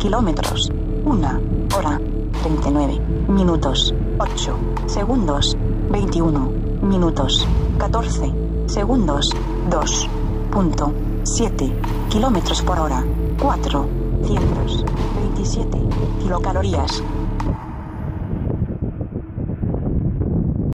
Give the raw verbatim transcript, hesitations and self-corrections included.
kilómetros. una hora, treinta y nueve minutos, ocho segundos, veintiuno minutos, catorce segundos, dos punto siete kilómetros por hora, cuatrocientos veintisiete kilocalorías.